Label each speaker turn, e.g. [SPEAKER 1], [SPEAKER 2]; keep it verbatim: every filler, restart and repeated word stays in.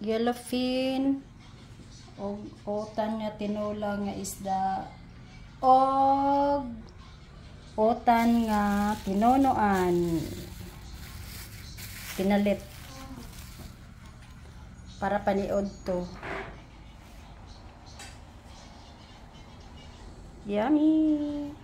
[SPEAKER 1] yellowfin og otan nga tinula nga isda og otan nga tinunuan pinalit para paniod to. Yummy!